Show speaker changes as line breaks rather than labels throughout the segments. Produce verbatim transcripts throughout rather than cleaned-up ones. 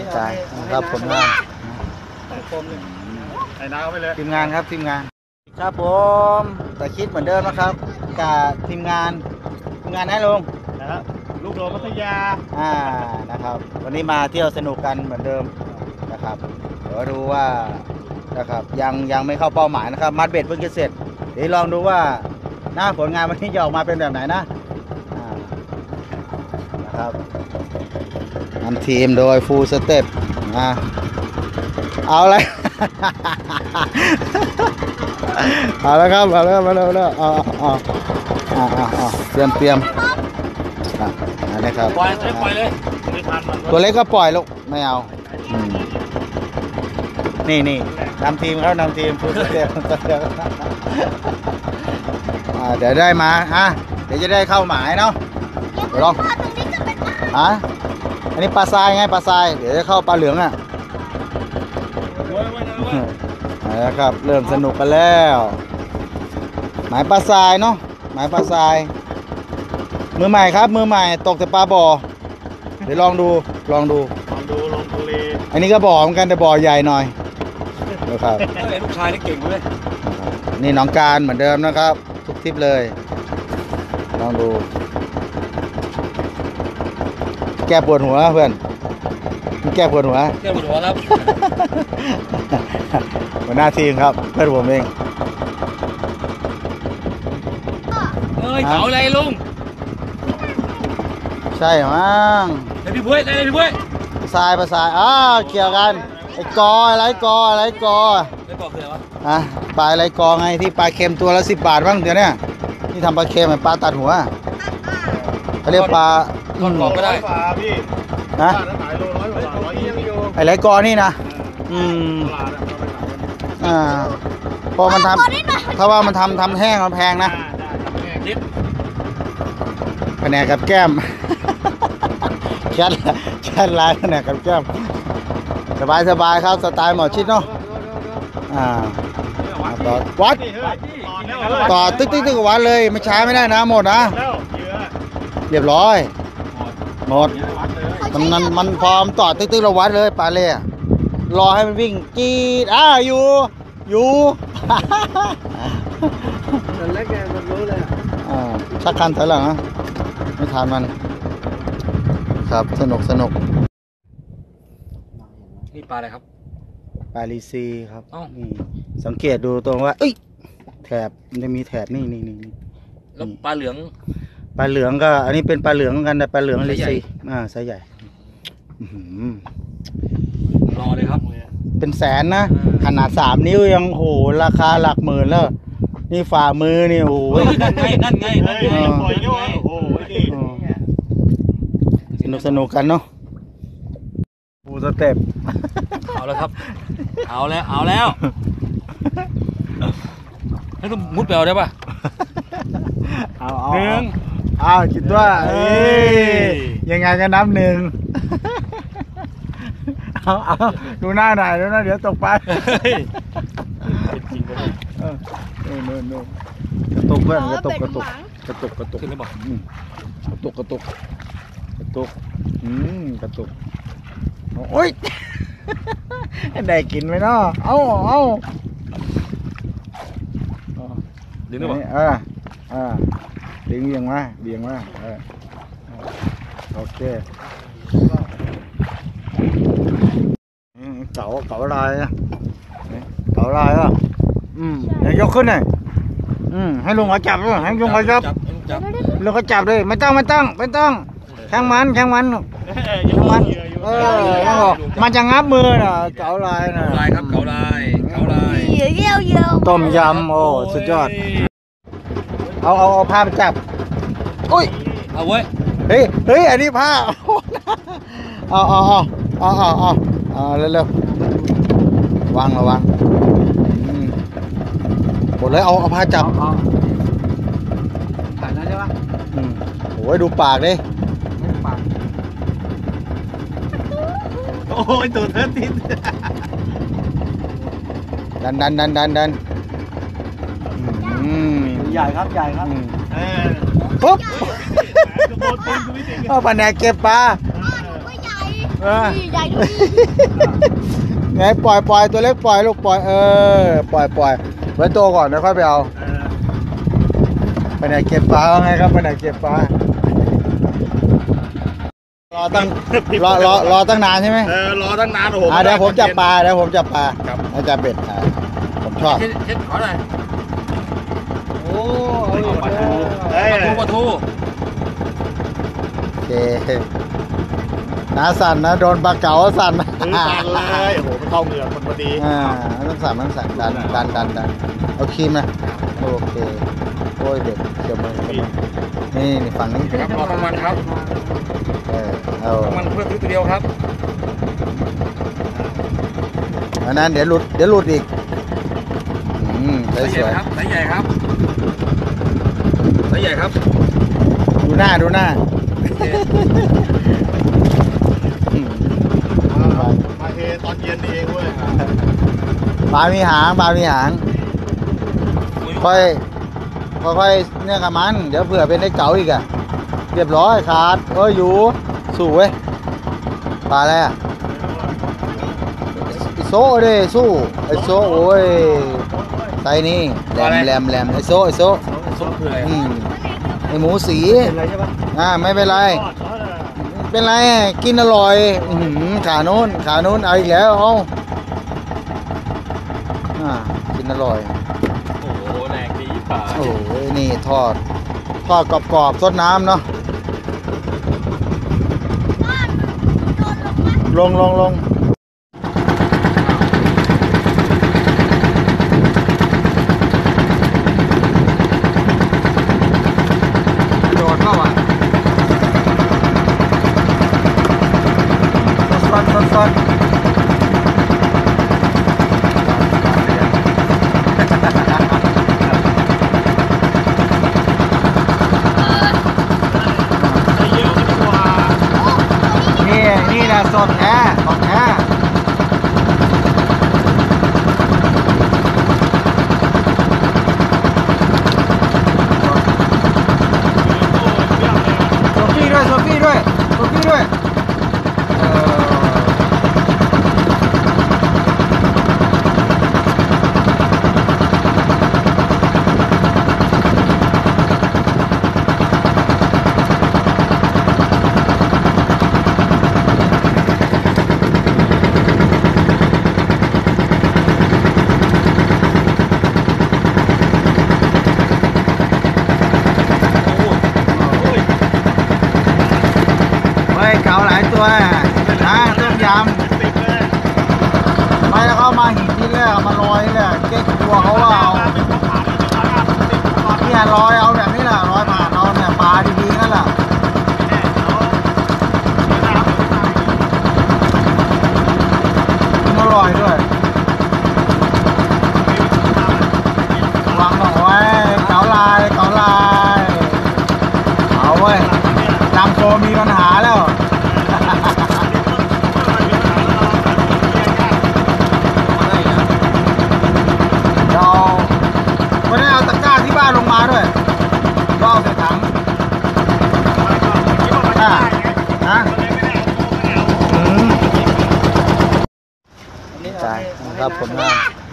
ใจครับผมงาน
ไอ้น้าไปเลย
ทีมงานครับทีมงานครับผมแต่คิดเหมือนเดิมนะครับกับทีมงานทีมงานนะลุง
นะครับลูกโดพัทยา
อ่านะครับวันนี้มาเที่ยวสนุกกันเหมือนเดิมนะครับเดี๋ยวดูว่านะครับยังยังไม่เข้าเป้าหมายนะครับมัดเบ็ดเพิ่งจะเสร็จเดี๋ยวลองดูว่าหน้าผลงานวันนี้จะออกมาเป็นแบบไหนนะนะครับนำทีมโดยฟูลสเต็ปนะเอาอะไร เอาแล้วครับเอาแล้วมาแล้วมาแล้วเอาเอาเอาเอาเอาเตรียมเตรียมอ่ะนะครับ
ปล่อยเลยปล่อยเลย
ตัวเล็กก็ปล่อยลูกไม่เอานี่นี่นำทีมเขานำทีมฟูลสเต็ปเดี๋ยวได้มาอ่ะเดี๋ยวจะได้เข้าหมายเนาะเดี๋ยวลองอ่ะอันนี้ปลาทรายไงปลาทรายเดี๋ยวจะเข้าปลาเหลืองอ่ะนะครับเริ่มสนุกกันแล้วหมายปลาทรายเนาะหมายปลาทรายมือใหม่ครับมือใหม่ตกแต่ปลาบ่อเดี๋ยวลองดูลองดู
ลองดูลงทะเล
อันนี้ก็บ่อเหมือนกันแต่บ่อใหญ่หน่อยนะครับ
ลูกชายนี่เก่งเลย
นี่น้องการเหมือนเดิมนะครับทุกทริปเลยลองดูแก้ปวดหัวเพื่อนแก้ปวดหัว
แก้ปวดหัวครับ
หัวหน้าทีมครับเพื่อนผมเอง
เอ้ยเขาอะไรลุง
ใช่มั้ง
ไอพี่บุ้ยไอพี่บุ้ย
ทรายประสายอ้าเกี่ยวกันไอ้กออะไรกออะไรกอ
ไอ้กอคืออะไรวะ
อ่ะปลาอะไรกอไงที่ปลาเค็มตัวละสิบบาทบ้างเดี๋ยวนี้ที่ทำปลาเค็มปลาตัดหัวเขาเรียกปลา
ทอดกรอบก็ได้ปลาพี่
นะไอ้ไรกอนี่นะอืมอ่าพอมันทำถ้าว่ามันทำทำแห้งมันแพงนะคะแนนกับแก้มแค่แค่ลายคะแนนกับแก้มสบายสบายครับสไตล์หมอชิดเนาะอ่าต่อวัดต่อตึ๊กตึ๊กตึ๊กวัดเลยไม่ช้าไม่ได้นะหมดนะเรียบร้อยหมดมันมันมันพร้อมต่อตึ๊กตึ๊กเราวัดเลยปลาเล่รอให้มันวิ่งกีดอ่าอยู่อยู่
มันเล็กไงมันรู้เลย
อ่าชักคันถอยหลังนะไม่ทานมันครับสนุกสนุก
นี่ปลาอะไรครับ
ปลาลีซีครับนี่สังเกตดูตรงว่าเอ้ยแถบมันจะมีแถบนี่นี่นี่
แล้วปลาเหลือง
ปลาเหลืองก็อันนี้เป็นปลาเหลืองกันแต่ปลาเหลืองลีซีอ่าไซส์ใหญ่
รอเลยครับ
เป็นแสนนะขนาดสามนิ้วยังโหราคาหลักหมื่นแล้วนี่ฝ่ามือนี่โอ้ย
นั่นไงนั่นไงนั่นไงปล่อยด้วยโอ้ย
สนุกสนุกกันเนาะปูสเต็ป
เอาแล้วครับเอาแล้วเอาแล้วแล้วก็มุดไปเอาได้ป่ะ
เอาเอาหนึ่งเอาคิดว่าเอ้ยยังไงก็นับหนึ่งเอาเอาดูหน้าหน่อยดูหน้าเดี๋ยวตกไป
จริงก็ได้
เออเนนกระตุกเพื่อนกระตุกกระตุกกระตุกกระตุก
ขึ้นแล้วบอก
กระตุกกระตุกกระตุกอืมกระตุกโอ้ยได้กินไหมเนาะเอาเอา
ดึงได้ป่ะ
เออเออดึงเบี่ยงมาเบี่ยงมาเออโอเคเก๋าเก๋าลายนะเก๋าลายอ่ะอืมยกขึ้นหน่อยอืมให้ลุงเขาจับด้วยให้ลุงเขาจับลุงเขาจับเลยไม่ต้องไม่ต้องไม่ต้องแข้งมันแข้งมันแข้งมันเออมันจะงับมือน่ะเก๋าลายน่ะ
ลายครับเก๋าลายเก๋าลาย
ต้มยำโอ้สุดยอดเอาเอาเอาผ้าไปจับอุ้ย
เอาไว้
เฮ้ยเฮ้ยอันนี้ผ้าเอาเอาเอาเอาเอาเอาเอาเร็วเร็ววางระวังหมดเลยเอาเอาผ้าจับ
ถ่ายได้ใช่ปะ
โอ้ยดูปากดิ
ปากโอ้ยตัวเธอติด
ดันดันดันดันดัน
ใหญ่ครับใหญ่ครับ
ปุ๊บเอาปลาแหนกเก็บปลาเออ
ใหญ่ด้วย
ไงปล่อยปล่อยตัวเล็กปล่อยลูกปล่อยเออปล่อยปล่อยไว้โตก่อนแล้วค่อยไปเอาไปไหนเก็บปลาไงครับไปไหนเก็บปลารอตั้งรอรอรอตั้งนานใช่ไหม
เออรอตั้งนานโอ้โห
อ่าเดี๋ยวผมจับปลาเดี๋ยวผมจับปลา
ครับ
แล้วจับเบ็ดอ่าผมชอบ
เช็ดเช็ดขอหน่อย
โอ้
ปลาทูเฮ้ยปลาทู
โอเคน้าสั่นนะโดนปลาเก๋าสั่น
มือสั่นเลยโอ้โหมันเข้าเหงือกมันพอดี
อ่าต้องสั่นต้องสั่นดันดันดันดันเอาครีมนะโอเคโอ้ยเด็กเดี๋ยวมือนี่นี่ฝั่งนี้
ครับรอทั้งวันครับ
เออเอา
ทั้งวันเพื่อซื้อตัวเดียวครับ
อันนั้นเดี๋ยวหลุดเดี๋ยวหลุดอีกอืมส
ไซส์ให
วย
ญ่ครับไซส์ใหญ่ครับไซส์ใหญ่ครับ
ๆดูหน้าดูหน้าอืม
มาเทตอนเย็นเองเว้ย
ปลามีหางปลามีหางค่อยค่อยๆเนี่ยกับมันเดี๋ยวเผื่อเป็นไอ้เก๋าอีกอะเรียบร้อยขาดเอออยู่สู้เว้ยปลาอะไรอะไอโซ่เด้สู้ไอโซ่โอ้ยไซนี่แหลมแหลมแหลมไอโซ่ไอโซ่
ส้มคืออะไร
อืมไอหมูสี
เป็นไรใช่ปะ
อ่าไม่เป็นไรเป็นไรกินอร่อยอื้อหือขาโน้นขาโน้นเอาอีกแล้วเอาอ่ากินอร่อย
โอ้โหแรงดีป่า
โอ้ยนี่ทอดทอดกรอบๆซดน้ำเนาะลงลงลง
โดดเข้าอ่ะ
สดสดสดนี่นี่นะสดแท้ของแท้โซฟี่ด้วยโซฟี่ด้วยโซฟี่ด้วยเออ เฮ้ยเก๋าหลายตัวนะต้มยำไม่แล้วเขามาหินที่แรกเอามาลอยนี่แหละเก๊กกลัวเขาว่าเอาเนี่ยลอยเอาแบบนี้แหละลอยผ่านเอาเนี่ยปลาดีๆนั่นแหละมันอร่อยด้วยวางบอกไว้เก๋าลายเก๋าลายเอาเว้ยจำโฟมีปัญหาแล้ว เราไม่ได้เอาตะกร้าที่บ้านลงมาด้วยก็เอาใส่ถังอ่าฮะอืมใช่ครับผมงาน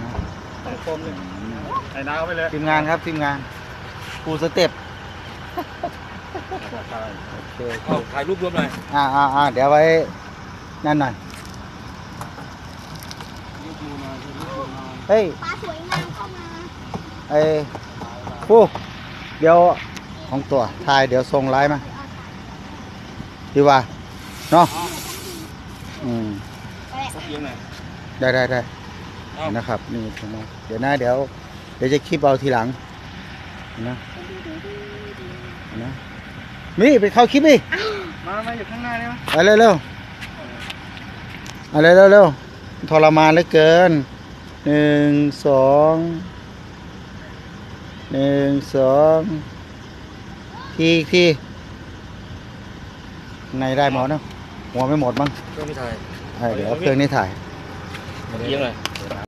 ไอ้น้าเขาไปเลย
ทีมงานครับทีมงานปูสเต็ปโอเค
เอาถ่ายรูปรวมหน่อย
อ่าอ่าอ่าเดี๋ยวไว้นั่นหน่อยเฮ้ย
ปลาสวยงามเข้ามา
ไอ้ผู้เดี๋ยวของตัวถ่ายเดี๋ยวส่งไลน์มาดีว่าเนาะอืม
สักเยอะหน่อย
ได้ได้ได้
เอา
นะครับนี่ผมเอาเดี๋ยวนะเดี๋ยวเดี๋ยวจะคลิปเอาทีหลังนะนะนี่ไปเข้าคลิปดิ
มามาอยู่ข้างหน้าได้ไหม
ไปเร็วเร็วเอาเร็วเร็วเร็วทรมานเหลือเกินหนึ่งสองหนึ่งสองทีทีในได้หมดเนาะหัวไม่หมดมั้ง
เครื่องไม่ถ่าย
เออเดี๋ยวเอาเครื่องนี้ถ่าย
เอียงเลย